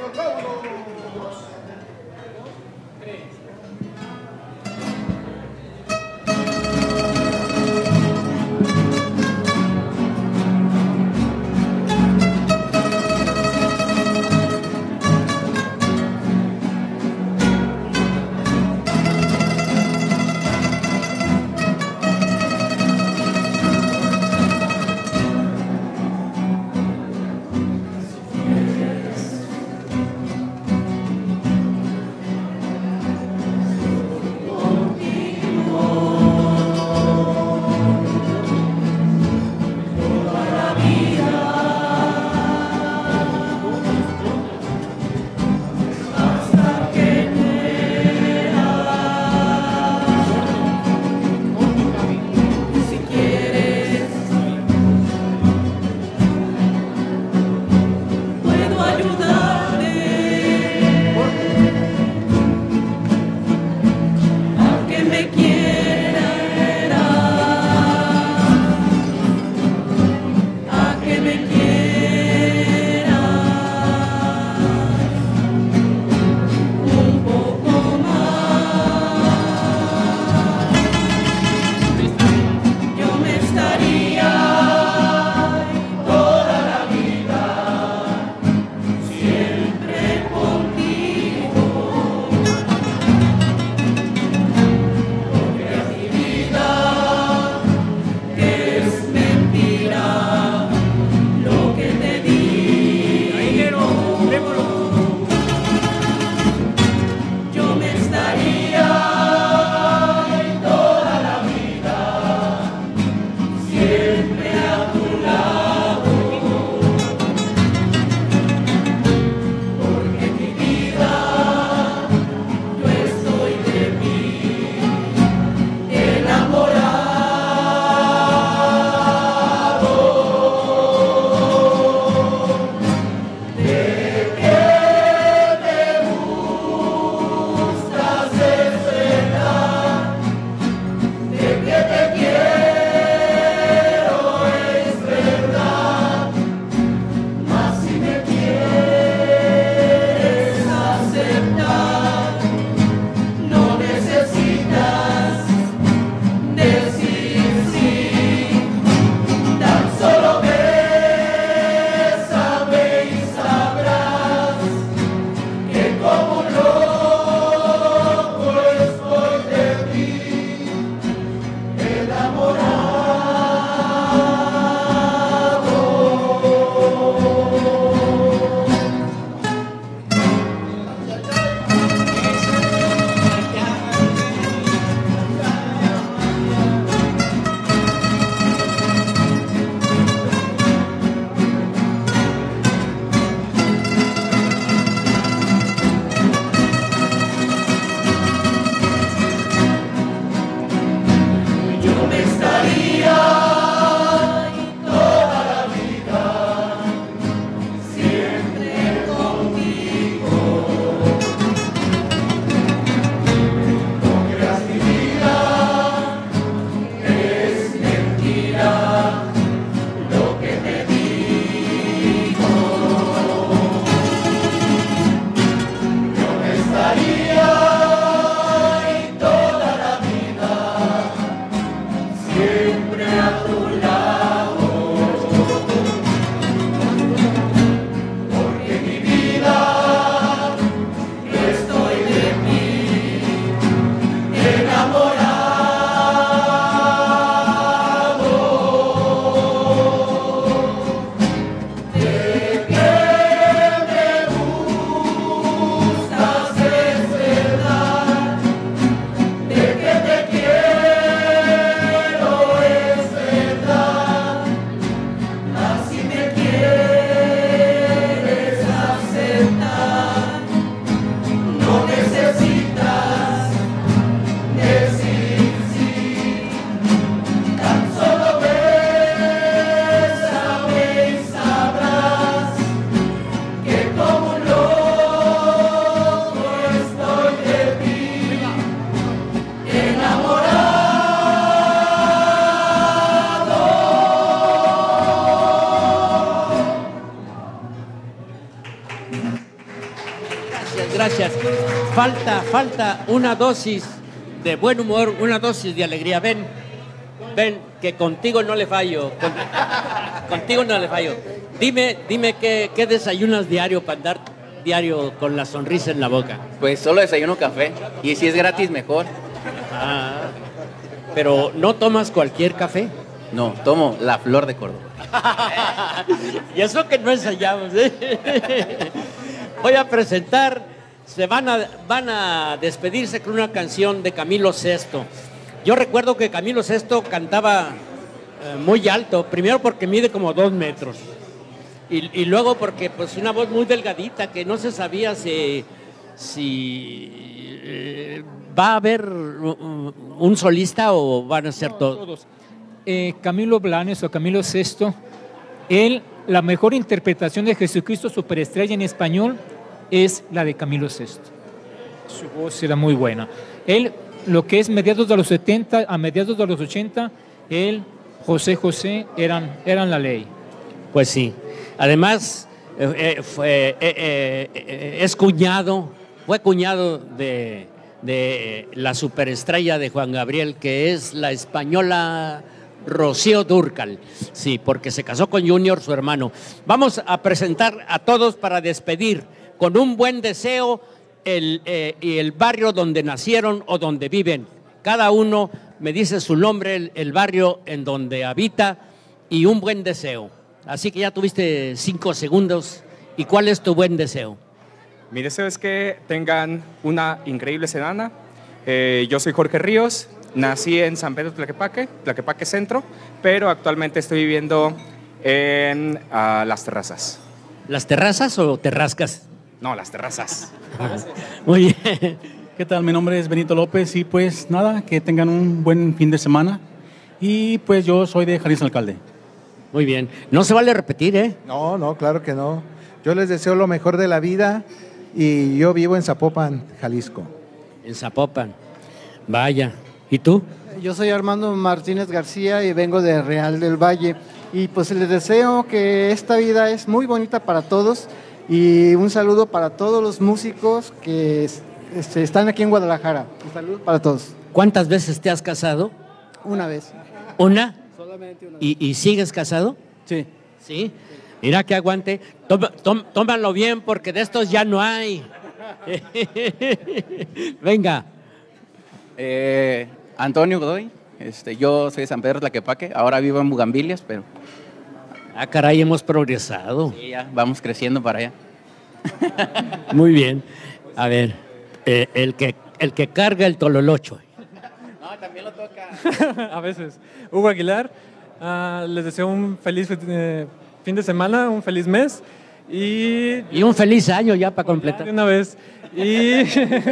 falta, falta una dosis de buen humor, una dosis de alegría. Ven, ven, que contigo no le fallo. Con, contigo no le fallo. Dime, dime qué, qué desayunas diario para andar diario con la sonrisa en la boca. Pues solo desayuno café. Y si es gratis, mejor. Ah, pero ¿no tomas cualquier café? No, tomo la flor de Córdoba. Y eso que no ensayamos, ¿eh? Voy a presentar, se van a, van a despedirse con una canción de Camilo Sesto. Yo recuerdo que Camilo Sesto cantaba eh, muy alto, primero porque mide como dos metros. Y, y luego porque pues una voz muy delgadita que no se sabía si, si eh, va a haber un solista o van a ser No, todos. todos. Eh, Camilo Blanes o Camilo Sesto, él, la mejor interpretación de Jesucristo Superestrella en español es la de Camilo Sesto. Su voz era muy buena. Él, lo que es mediados de los setenta a mediados de los ochenta, él, José José, eran, eran la ley. Pues sí. Además, eh, eh, fue, eh, eh, eh, es cuñado, fue cuñado de, de la superestrella de Juan Gabriel, que es la española Rocío Dúrcal. Sí, porque se casó con Junior, su hermano. Vamos a presentar a todos para despedir con un buen deseo el, eh, y el barrio donde nacieron o donde viven. Cada uno me dice su nombre, el, el barrio en donde habita y un buen deseo. Así que ya tuviste cinco segundos. ¿Y cuál es tu buen deseo? Mi deseo es que tengan una increíble semana. Eh, yo soy Jorge Ríos, nací en San Pedro Tlaquepaque, Tlaquepaque Centro, pero actualmente estoy viviendo en uh, Las Terrazas. ¿Las Terrazas o Terrascas? No, Las Terrazas. Muy bien. ¿Qué tal? Mi nombre es Benito López y pues nada, que tengan un buen fin de semana. Y pues yo soy de Jardín San Alcalde. Muy bien. No se vale repetir, ¿eh? No, no, claro que no. Yo les deseo lo mejor de la vida y yo vivo en Zapopan, Jalisco. En Zapopan. Vaya. ¿Y tú? Yo soy Armando Martínez García y vengo de Real del Valle. Y pues les deseo que esta vida es muy bonita para todos y un saludo para todos los músicos que este, están aquí en Guadalajara. Un saludo para todos. ¿Cuántas veces te has casado? Una vez. ¿Una? Solamente una vez. ¿Y, y sigues casado? Sí. ¿Sí? Mira que aguante. Toma, tom, tómalo bien porque de estos ya no hay. Venga. Eh, Antonio Godoy, este, yo soy de San Pedro Tlaquepaque, ahora vivo en Bugambilias, pero... Ah, caray, hemos progresado. Sí, ya vamos creciendo para allá. Muy bien. A ver, eh, el, que, el que carga el tololocho. No, también lo toca. A veces. Hugo Aguilar, uh, les deseo un feliz eh, fin de semana, un feliz mes y... Y un feliz año ya para completar. De una vez. Y,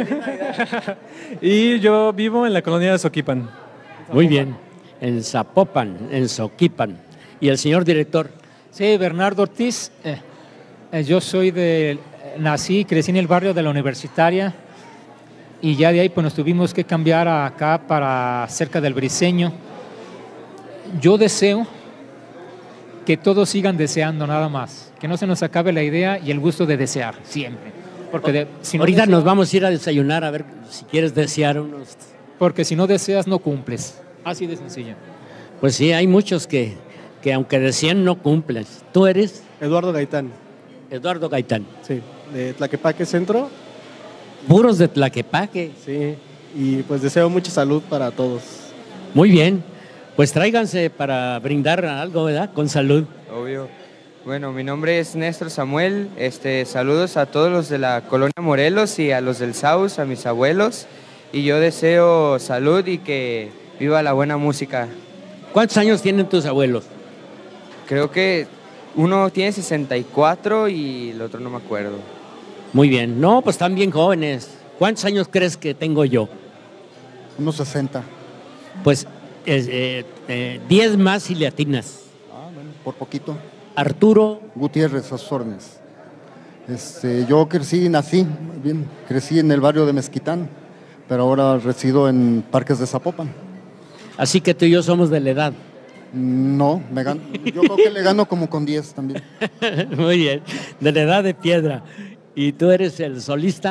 y yo vivo en la colonia de Soquipan. Muy bien, en Zapopan, en Soquipan. ¿Y el señor director? Sí, Bernardo Ortiz. Eh, eh, yo soy de... Nací y crecí en el barrio de la Universitaria y ya de ahí pues nos tuvimos que cambiar a acá para cerca del Briceño. Yo deseo que todos sigan deseando nada más, que no se nos acabe la idea y el gusto de desear, siempre. Porque de, si no Ahorita deseo, nos vamos a ir a desayunar a ver si quieres desear unos... Porque si no deseas no cumples, así de sencillo. Pues sí, hay muchos que, que aunque desean no cumplen. ¿Tú eres? Eduardo Gaitán. Eduardo Gaitán. Sí, de Tlaquepaque Centro. Puros de Tlaquepaque. Sí, y pues deseo mucha salud para todos. Muy bien, pues tráiganse para brindar algo, ¿verdad? Con salud. Obvio. Bueno, mi nombre es Néstor Samuel. Este, saludos a todos los de la colonia Morelos y a los del Saus, a mis abuelos. Y yo deseo salud y que viva la buena música. ¿Cuántos años tienen tus abuelos? Creo que uno tiene sesenta y cuatro y el otro no me acuerdo. Muy bien. No, pues están bien jóvenes. ¿Cuántos años crees que tengo yo? Unos sesenta. Pues eh, eh, diez más y le atinas. Ah, bueno, por poquito. Arturo Gutiérrez, a sus órdenes. Este, yo crecí, nací, bien, crecí en el barrio de Mezquitán, pero ahora resido en Parques de Zapopan. Así que tú y yo somos de la edad. No, me gano, yo creo que le gano como con diez también. Muy bien, de la edad de piedra. ¿Y tú eres el solista?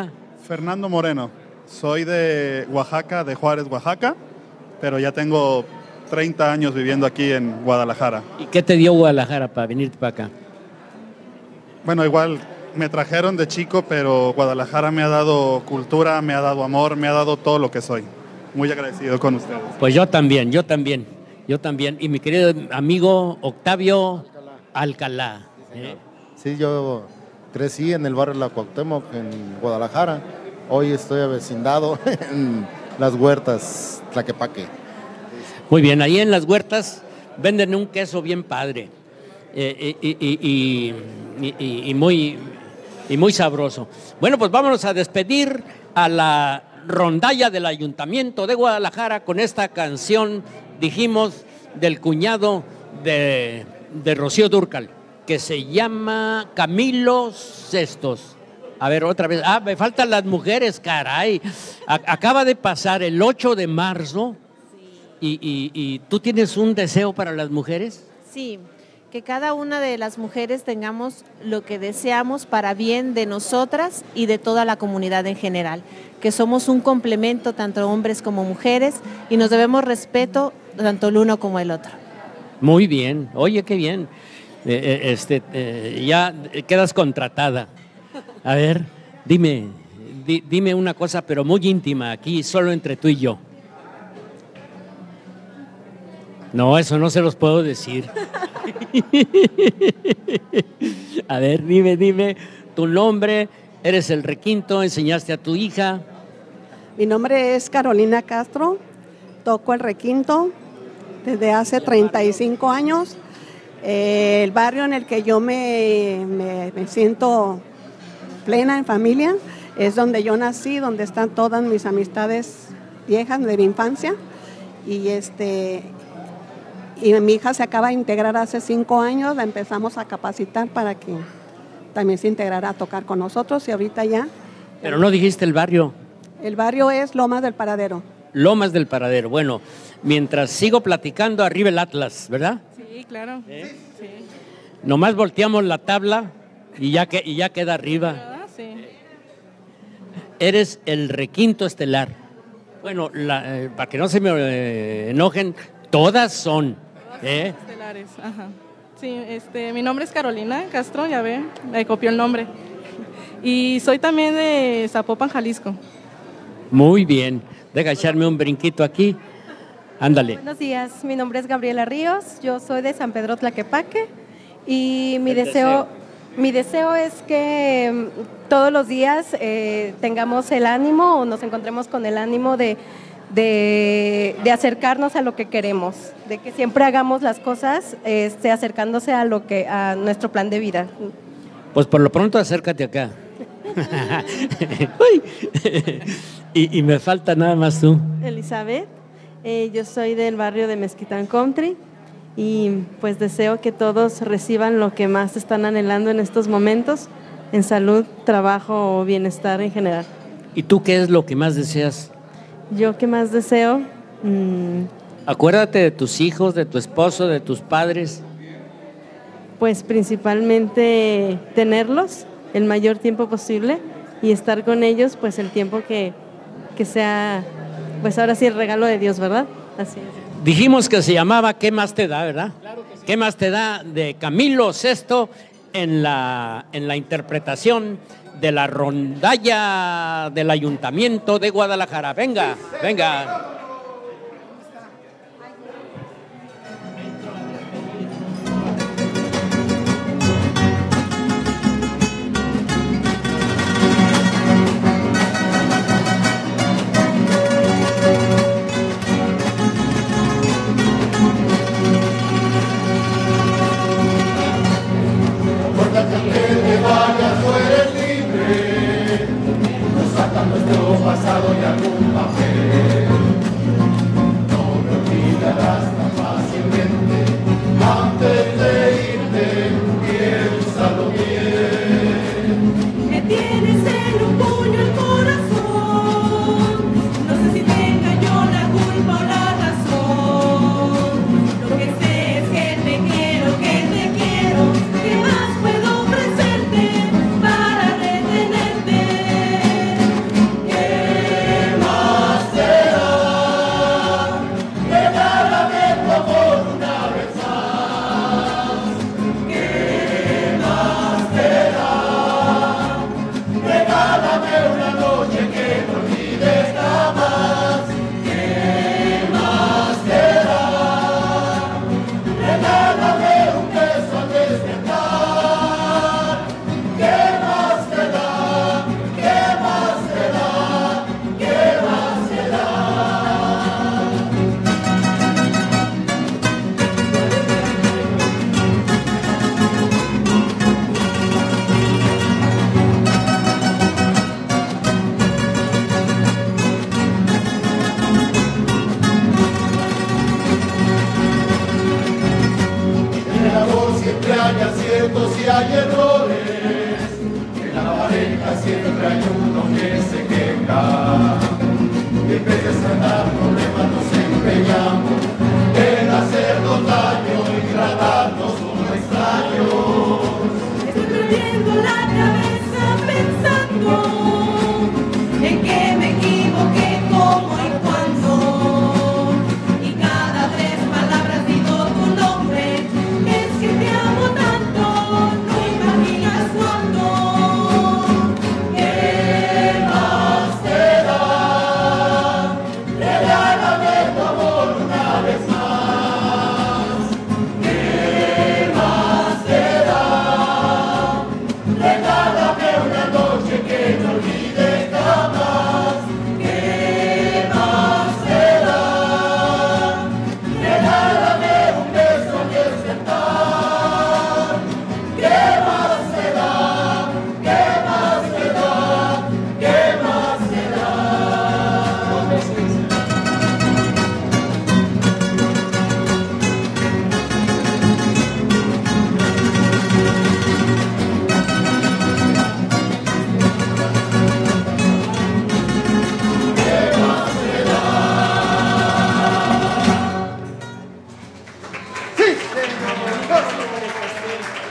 Fernando Moreno. Soy de Oaxaca, de Juárez, Oaxaca, pero ya tengo treinta años viviendo aquí en Guadalajara. ¿Y qué te dio Guadalajara para venirte para acá? Bueno, igual me trajeron de chico, pero Guadalajara me ha dado cultura, me ha dado amor, me ha dado todo lo que soy. Muy agradecido con ustedes. Pues yo también, yo también, yo también. Y mi querido amigo Octavio Alcalá. ¿eh? Sí, yo crecí en el barrio La Cuauhtémoc, en Guadalajara. Hoy estoy avecindado en Las Huertas, Tlaquepaque. Muy bien, ahí en Las Huertas venden un queso bien padre eh, y, y, y, y, y, muy, y muy sabroso. Bueno, pues vámonos a despedir a la rondalla del Ayuntamiento de Guadalajara con esta canción, dijimos, del cuñado de, de Rocío Dúrcal, que se llama Camilo Sestos. A ver, otra vez. Ah, me faltan las mujeres, caray. A- acaba de pasar el ocho de marzo y, y, y ¿tú tienes un deseo para las mujeres? Sí, que cada una de las mujeres tengamos lo que deseamos para bien de nosotras y de toda la comunidad en general, que somos un complemento tanto hombres como mujeres y nos debemos respeto tanto el uno como el otro. Muy bien, oye, qué bien. Eh, eh, este, eh, ya quedas contratada. A ver, dime, di- dime una cosa, pero muy íntima, aquí solo entre tú y yo. No, eso no se los puedo decir. A ver, dime, dime tu nombre, eres el requinto, enseñaste a tu hija. Mi nombre es Carolina Castro, toco el requinto desde hace treinta y cinco años. Eh, el barrio en el que yo me, me, me siento plena en familia es donde yo nací, donde están todas mis amistades viejas de mi infancia. Y, este, y mi hija se acaba de integrar hace cinco años, la empezamos a capacitar para que también se integrara a tocar con nosotros y ahorita ya. Pero no dijiste el barrio. El barrio es Lomas del Paradero. Lomas del Paradero. Bueno, mientras sigo platicando, arriba el Atlas, ¿verdad? Sí, claro. ¿Eh? Sí. Nomás volteamos la tabla y ya, que, y ya queda arriba. ¿Verdad? Sí. Eres el requinto estelar. Bueno, la, eh, para que no se me eh, enojen, todas son. ¿eh? Estelares, ajá. Sí, este, mi nombre es Carolina Castro, ya ve, me copió el nombre. Y soy también de Zapopan, Jalisco. Muy bien. Deja echarme un brinquito aquí. Ándale. Buenos días, mi nombre es Gabriela Ríos, yo soy de San Pedro Tlaquepaque y mi El deseo, deseo. mi deseo es que mm, todos los días eh, tengamos el ánimo o nos encontremos con el ánimo de, de, de acercarnos a lo que queremos, de que siempre hagamos las cosas este, acercándose a lo que a nuestro plan de vida. Pues por lo pronto acércate acá. Uy. y, y me falta nada más tú. Elizabeth, eh, yo soy del barrio de Mezquitán Country y pues deseo que todos reciban lo que más están anhelando en estos momentos, en salud, trabajo o bienestar en general. ¿Y tú qué es lo que más deseas? Yo que más deseo, mm, Acuérdate de tus hijos, de tu esposo, de tus padres. pues principalmente tenerlos el mayor tiempo posible y estar con ellos pues el tiempo que, que sea, pues ahora sí el regalo de Dios, ¿verdad? Así es. Dijimos que se llamaba ¿Qué más te da?, ¿verdad? Claro que sí. ¿Qué más te da?, de Camilo Sesto en la, en la interpretación de la rondalla del Ayuntamiento de Guadalajara. Venga, venga. Pasado y algún papel.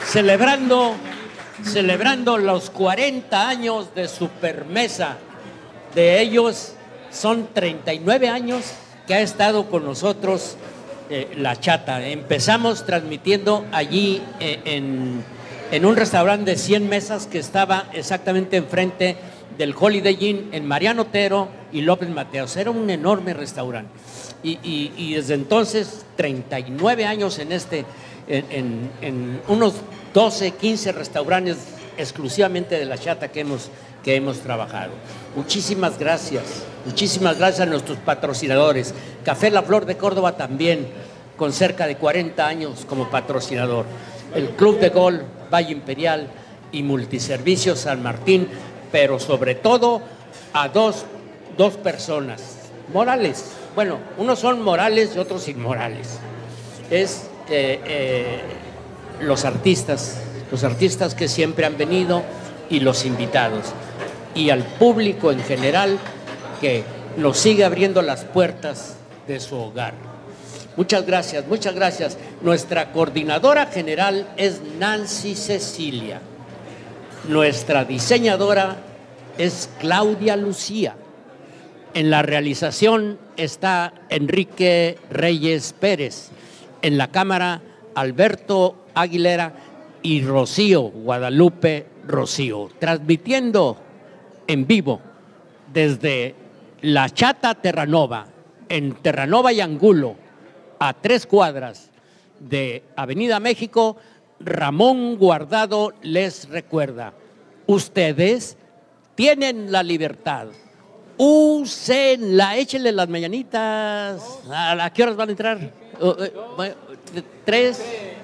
celebrando, celebrando los cuarenta años de Supermesa. De ellos son treinta y nueve años que ha estado con nosotros eh, La Chata. Empezamos transmitiendo allí eh, en, en un restaurante de cien mesas que estaba exactamente enfrente del Holiday Inn en Mariano Otero y López Mateos. Era un enorme restaurante. Y, y, y desde entonces, treinta y nueve años en este, en, en, en unos doce, quince restaurantes exclusivamente de La Chata que hemos, que hemos trabajado. Muchísimas gracias, muchísimas gracias a nuestros patrocinadores. Café La Flor de Córdoba también, con cerca de cuarenta años como patrocinador. El Club de Golf Valle Imperial y Multiservicios San Martín, pero sobre todo a dos, dos personas, morales. Bueno, unos son morales y otros inmorales. Es eh, eh, los artistas, los artistas que siempre han venido y los invitados. Y al público en general que nos sigue abriendo las puertas de su hogar. Muchas gracias, muchas gracias. Nuestra coordinadora general es Nancy Cecilia. Nuestra diseñadora es Claudia Lucía. En la realización está Enrique Reyes Pérez. En la cámara, Alberto Aguilera y Rocío Guadalupe Rocío. Transmitiendo en vivo desde La Chata Terranova, en Terranova y Angulo, a tres cuadras de Avenida México. Ramón Guardado les recuerda: ustedes tienen la libertad, úsenla, échenle las mañanitas. ¿A qué horas van a entrar? Uh, uh, tres.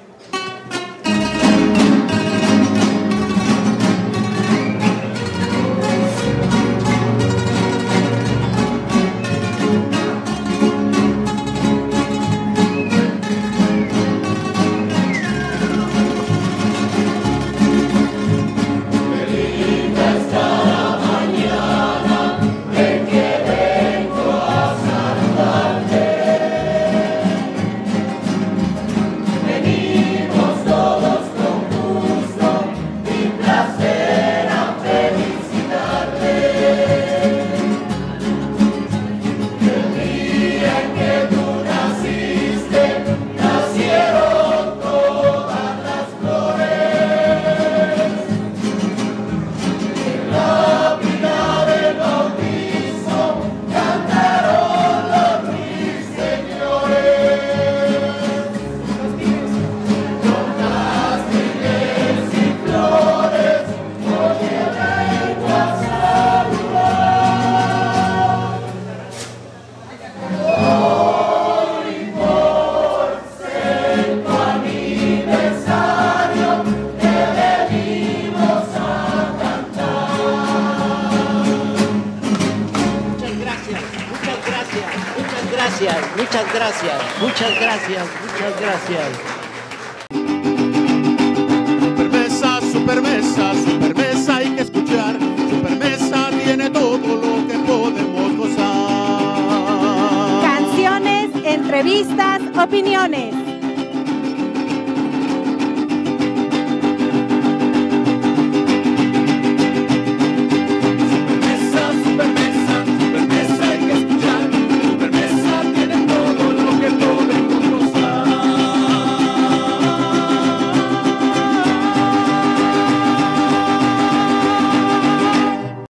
Muchas gracias, muchas gracias, muchas gracias. Supermesa, Supermesa, Supermesa hay que escuchar. Supermesa tiene todo lo que podemos gozar. Canciones, entrevistas, opiniones.